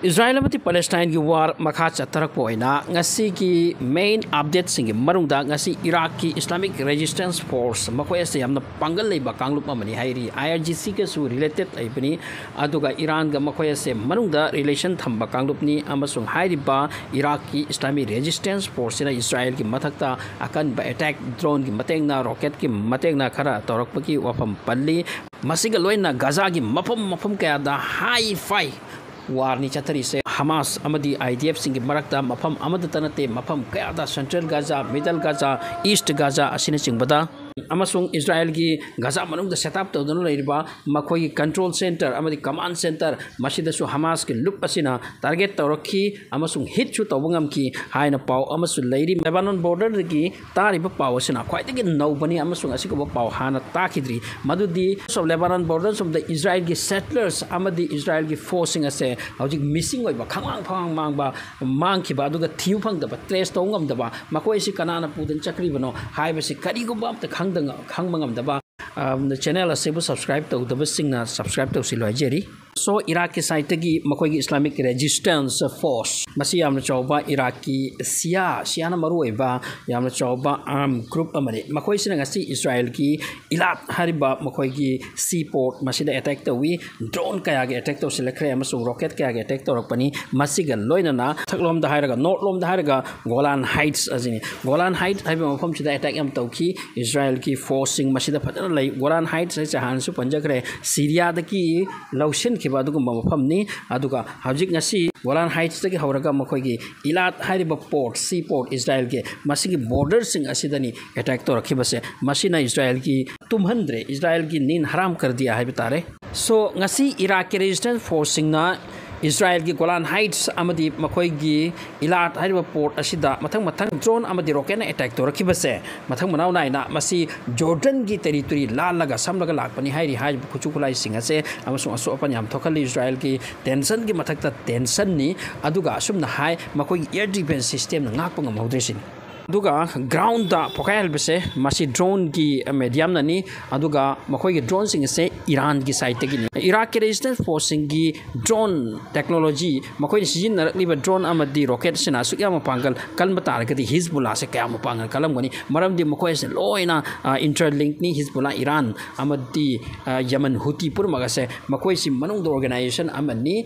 Israel amati Palestine ki war makha chatarak poina ngasi ki main update sing marungda ngasi Iraq ki Islamic Resistance Force makoi ase yamna pangal leiba kanglup amani hairi IRGC ke su related aibani aduga Iran ga makoi ase marungda relation thamba kanglup ni amasung hairiba Iraq ki Islamic Resistance Force na Israel ki mathakta akan ba attack drone ki matengna rocket ki matengna khara torakpaki wafam palli masiga loina Gaza ki mafam kaya da high five war ni chatari se Hamas amadi IDF singi marakta mafam amada tanate mafam kaya da Central Gaza, Middle Gaza, East Gaza asina singbada amasung Israel gi Gaza manung da setup to dono leiba makoi control center amadi command center masida su Hamas ki loop asina target tawrakhi amasung hit chu tawbangam ki haina paw amasu leiri Lebanon border gi tariba paw asina khwaitagi nobani amasung asiko paw hana takidri madudi so Lebanon border som the Israel gi settlers amadi Israel gi forcing ase hojik missing oiba khamang phang mangba mangki ba duga thiu phang da trace tawngam da ba makoi si kanana pudan chakri bano haiba si kari go bam ta khangmangam da ba channel asebu subscribe to the singna subscribe to siloi jeri so Iraq side gi makoi gi Islamic Resistance Force masi yamna chawba Iraqi Sia na maru eba yamna chawba arm group amani makoi sina ngasi Israel ki ilat hariba makoi gi seaport masida attack to wi drone kaya gi attack to silakre amasung rocket kaya gi attack to rakpani masiga loina na thaklom da hairaga north lom da hairaga Golan Heights azini Golan Heights haiba mafam chida attack am tawki Israel ki forcing masida phatana lai Golan Heights sai chahan su panjakre Syria da ki laushin ki ba dugum mafam ni aduga hajik ngasi Golan Heights tagi hauraga makoi gi ilat hariba port seaport Israel ke masigi border sing asidani attack to rakhibase masina Israel ki tumhandre Israel ki nin haram kar diya hai bitare so ngasi Iraq ke resistance force na Israel ki Golan Heights amadi makoi gi ilat hariba port asida mathang drone amadi rocket na attack to rakhibase mathang manau nai na masi Jordan gi territory lalaga samlaga lakpani hairi hai khuchu khulai singase amasung aso apan yam thokhali Israel ki tension gi mathakta tension ni aduga asumna hai makoi air defense system na ngakpa ngam hodresin aduga ground da pokail bese masi drone gi medium nani aduga makoi gi drone sing se Iran gi side te gi Iraq ke resistance force gi drone technology makoi sijin na liba drone amadi rocket sina su ya mapangal kalma tar ga di Hezbollah se kaya mapangal kalam gani maram di makoi se loina interlink ni Hezbollah Iran amadi Yemen Houthi pur magase makoi si manung do organization amani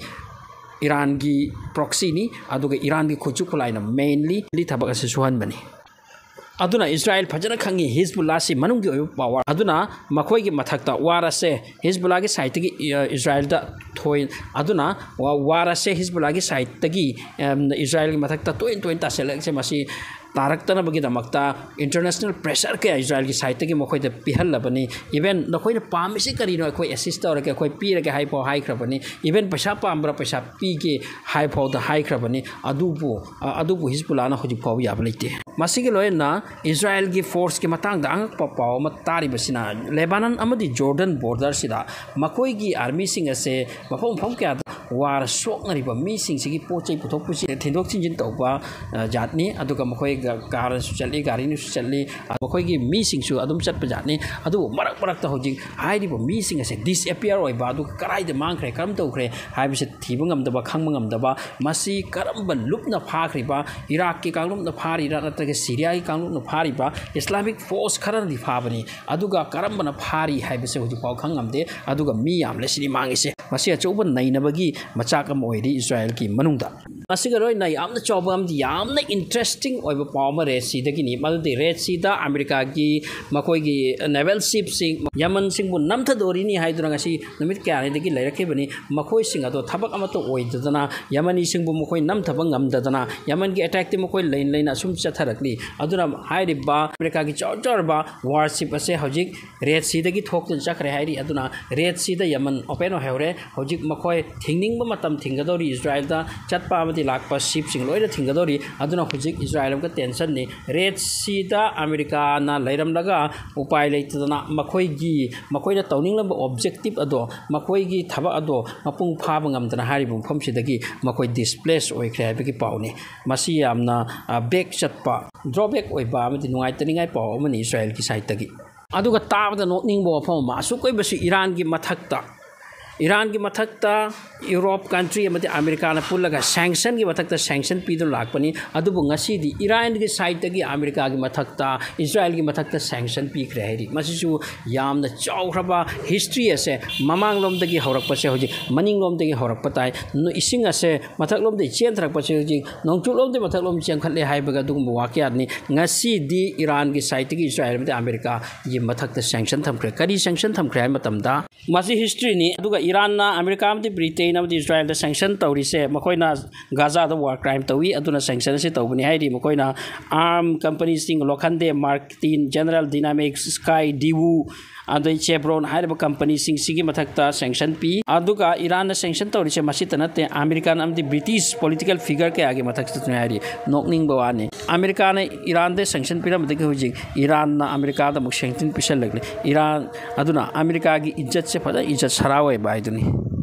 Iran gi proxy ni aduga Iran gi khochu khulai na mainly li thabak ase suhan bani aduna Israel phajana khangi Hezbollah si manung gi power aduna makoi gi mathakta wara se Hezbollah gi side gi Israel da thoi aduna wara se Hezbollah gi side gi Israel gi mathakta toin ta select se masi tarakta bagi damakta international pressure ke Israel ki side ki mokoi de pihal labani even nakoi na pamisi kari no koi assist or ke koi pi ke high po high krabani even paisa pambra paisa pi ke high po the high krabani adubu Hezbollah na hoji po ya balite masigi loina Israel ki force ki matang da angak paw ma tari basina Lebanon amadi Jordan border sida makoi gi army sing ase mafom kya war sok ngari ba mi sing sigi pochai puthok pusi thindok chinjin tawba jatni aduga makoi car su chali gari ni su chali makoi gi mi sing su adum chat pa jatni adu marak ta hoji hai ri ba mi sing ase disappear oi ba du karai de mang khre karam taw khre hai bise thibungam da ba khangmangam da ba masi karam ban lup na pha khri ba Iraq ki kanglum na phari ra ta ke Syria ki kanglum na phari ba Islamic force khara di pha bani aduga karam bana phari hai bise hoji paw khangam de aduga mi yam le sini mang ise masi achouban nai na bagi machak am oiri Israel ki manungda masiga roi nai amna chobam di amna interesting oiba pawma red sea da gini maldi red sea da America gi makoi gi naval ship sing Yemen sing bu namtha dori ni haidura ngasi namit kya ne dagi lairakhe bani makoi sing ado thabak ama to oidadana Yemeni sing bu makoi namtha bangam dadana Yemen gi attack te makoi lain asum chatharakli aduna hairi ba America gi chawchar ba warship ase hojik red sea da gi thok tin chakre hairi aduna red sea da Yemen open o haure hojik makoi thingning ba matam thingadori Israel da chatpa amati lakpa ship sing loira thingadori aduna hojik Israel ka tension ni red sea da America na lairam laga upai leitadana makoi na tawning lamba objective ado makoi gi thaba ado mapung phaba ngamdana hari bum phom sidagi makoi displace oi khre habiki pawni masi amna back chatpa drawback oi ba amati nungai taningai paw amani Israel ki side tagi aduga tabada notning bo phom ma su koi basi Iran gi mathakta Iran की मथक्ता Europe country अमदी America ने पुल्लगा sanction की मथक्ता sanction पीदो लाकपनी अदुबु ngasidi ईरान की साइड तगी अमेरिका की मथक्ता इजराइल की मथक्ता सैंक्शन पीखरे हैरी मसिसु यामना चौखरबा हिस्ट्री असे ममांग लोमदगी हौरकपसे होजि मनिंग लोमदगी हौरकपताय नो इसिंग असे मथक लोमदे चेंथरकपसे होजि नोंचु लोमदे मथक लोम चेंखले हाइबगा दुगुम वाक्यानि ngasidi ईरान की साइड तगी इजराइल मदे अमेरिका ये मथक्ता सैंक्शन थमखरे करी सैंक्शन थमखरे है मतमदा मसि हिस्ट्री नि अदुगा ईरान ना अमेरिका में ब्रिटेन में इजराइल सैंक्शन तौरीसे मखोइना गाजा वार क्राइम तौई अदुना सैंक्शन से तौबनी हाइरी मखोइना आर्म कंपनी सिंग लोखंडे मार्क 3 जनरल डायनामिक्स स्काई डिवू अदु चेब्रोन हाइरब कंपनी सिंग सिगी मथक्ता सैंक्शन पी अदुगा ईरान सैंक्शन तौरीसे मसित नते अमेरिकन अमदि ब्रिटिश पॉलिटिकल फिगर के आगे मथक्ता हाइरी नोकनिंग बवाने अमेरिका ने ईरान दे सैंक्शन पिरम दे हुजिक ईरान ना अमेरिका दा मुक सैंक्शन पिसल लगले ईरान अदुना अमेरिका की इज्जत से फदा इज्जत सरावे बायदुनी